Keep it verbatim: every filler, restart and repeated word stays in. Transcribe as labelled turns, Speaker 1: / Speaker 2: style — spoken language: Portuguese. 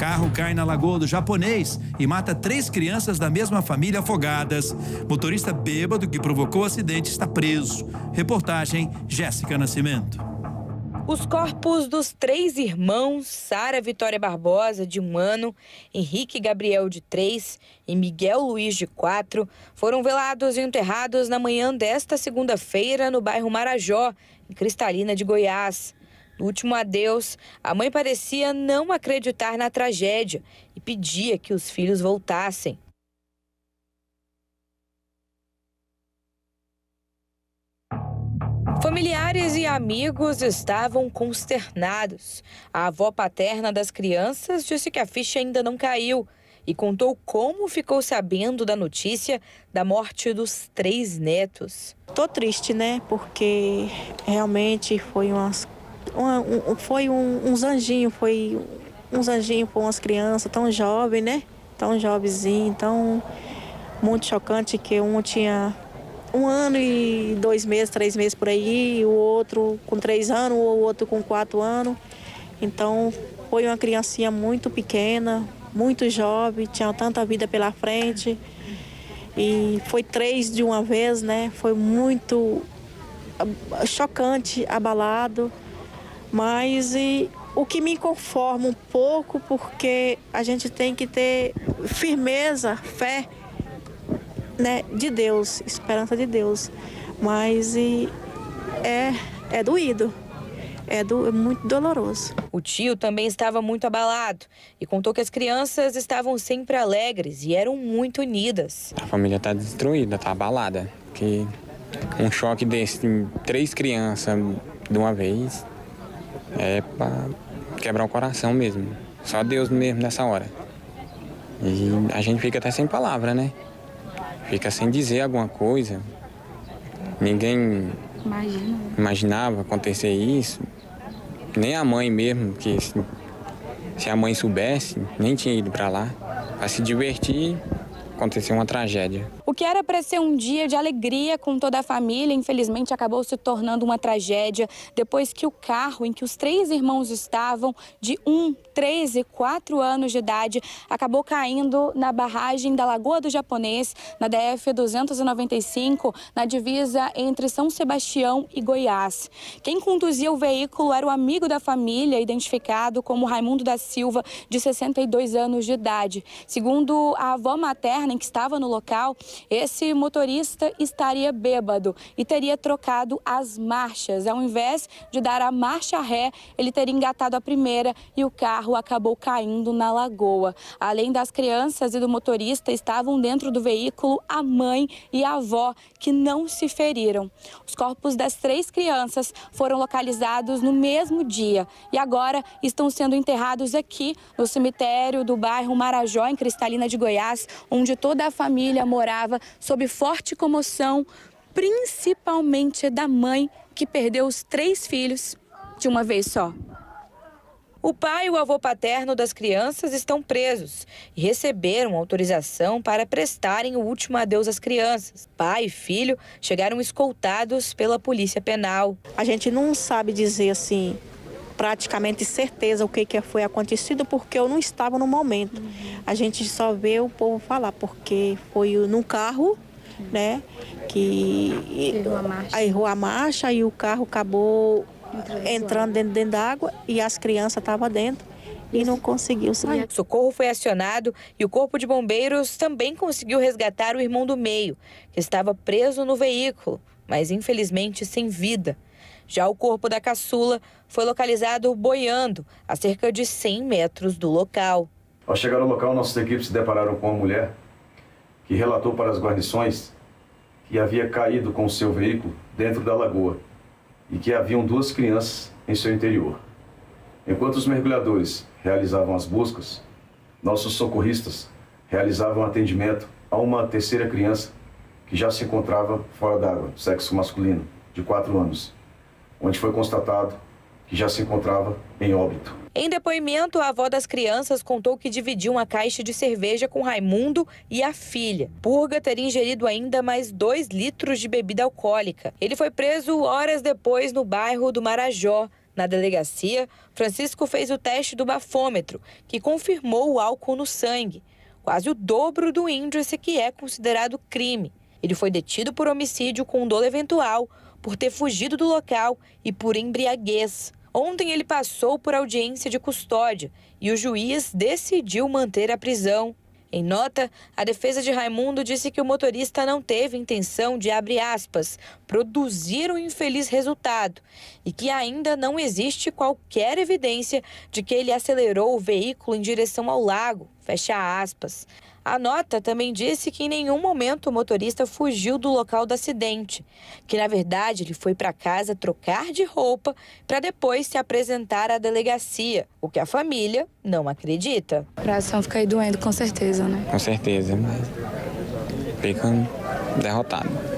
Speaker 1: Carro cai na Lagoa do Japonês e mata três crianças da mesma família afogadas. Motorista bêbado que provocou o acidente está preso. Reportagem Jéssica Nascimento.
Speaker 2: Os corpos dos três irmãos, Sara Vitória Barbosa, de um ano, Henrique Gabriel, de três e Miguel Luiz, de quatro, foram velados e enterrados na manhã desta segunda-feira no bairro Marajó, em Cristalina de Goiás. No último adeus, a mãe parecia não acreditar na tragédia e pedia que os filhos voltassem. Familiares e amigos estavam consternados. A avó paterna das crianças disse que a ficha ainda não caiu e contou como ficou sabendo da notícia da morte dos três netos.
Speaker 3: Tô triste, né? Porque realmente foi umas, uma, um, foi um, uns anjinhos, foi uns anjinhos para umas crianças tão jovens, né? Tão jovenzinho, tão muito chocante que um tinha um ano e dois meses, três meses por aí, o outro com três anos, o outro com quatro anos. Então, foi uma criancinha muito pequena, muito jovem, tinha tanta vida pela frente. E foi três de uma vez, né? Foi muito chocante, abalado. Mas e, o que me conforma um pouco, porque a gente tem que ter firmeza, fé, né, de Deus, esperança de Deus, mas e, é, é doído, é, do, é muito doloroso.
Speaker 2: O tio também estava muito abalado e contou que as crianças estavam sempre alegres e eram muito unidas.
Speaker 4: A família está destruída, está abalada, porque um choque desse, em três crianças de uma vez, é para quebrar o coração mesmo, só Deus mesmo nessa hora. E a gente fica até sem palavra, né? Fica sem dizer alguma coisa. Ninguém Imagina. imaginava acontecer isso. Nem a mãe mesmo, que se, se a mãe soubesse, nem tinha ido para lá. Para se divertir, aconteceu uma tragédia.
Speaker 5: O que era para ser um dia de alegria com toda a família, infelizmente acabou se tornando uma tragédia depois que o carro em que os três irmãos estavam, de um, três e quatro anos de idade, acabou caindo na barragem da Lagoa do Japonês, na D F duzentos e noventa e cinco, na divisa entre São Sebastião e Goiás. Quem conduzia o veículo era o amigo da família, identificado como Raimundo da Silva, de sessenta e dois anos de idade. Segundo a avó materna que estava no local, esse motorista estaria bêbado e teria trocado as marchas. Ao invés de dar a marcha ré, ele teria engatado a primeira e o carro acabou caindo na lagoa. Além das crianças e do motorista, estavam dentro do veículo a mãe e a avó, que não se feriram. Os corpos das três crianças foram localizados no mesmo dia e agora estão sendo enterrados aqui no cemitério do bairro Marajó, em Cristalina de Goiás, onde toda a família morava sob forte comoção, principalmente da mãe, que perdeu os três filhos de uma vez só. O pai e o avô paterno das crianças estão presos e receberam autorização para prestarem o último adeus às crianças. Pai e filho chegaram escoltados pela Polícia Penal.
Speaker 3: A gente não sabe dizer assim, praticamente certeza o que, que foi acontecido, porque eu não estava no momento. Uhum. A gente só vê o povo falar, porque foi num carro, uhum, né, que errou a marcha, errou a marcha e o carro acabou entrando dentro, dentro da água e as crianças estavam dentro e não conseguiu sair.
Speaker 2: O socorro foi acionado e o Corpo de Bombeiros também conseguiu resgatar o irmão do meio, que estava preso no veículo, mas infelizmente sem vida. Já o corpo da caçula foi localizado boiando a cerca de cem metros do local.
Speaker 6: Ao chegar ao local, nossas equipes se depararam com uma mulher que relatou para as guarnições que havia caído com o seu veículo dentro da lagoa e que haviam duas crianças em seu interior. Enquanto os mergulhadores realizavam as buscas, nossos socorristas realizavam atendimento a uma terceira criança que já se encontrava fora d'água, sexo masculino, de quatro anos, onde foi constatado que já se encontrava em óbito.
Speaker 2: Em depoimento, a avó das crianças contou que dividiu uma caixa de cerveja com Raimundo e a filha. Purga teria ingerido ainda mais dois litros de bebida alcoólica. Ele foi preso horas depois no bairro do Marajó, Na delegacia, Francisco fez o teste do bafômetro, que confirmou o álcool no sangue, quase o dobro do índice que é considerado crime. Ele foi detido por homicídio com dolo eventual, por ter fugido do local e por embriaguez. Ontem ele passou por audiência de custódia e o juiz decidiu manter a prisão. Em nota, a defesa de Raimundo disse que o motorista não teve intenção de, abre aspas, produzir um infeliz resultado e que ainda não existe qualquer evidência de que ele acelerou o veículo em direção ao lago, fecha aspas. A nota também disse que em nenhum momento o motorista fugiu do local do acidente, que na verdade ele foi para casa trocar de roupa para depois se apresentar à delegacia, o que a família não acredita.
Speaker 5: O coração fica aí doendo, com certeza, né?
Speaker 4: Com certeza, mas fica derrotado.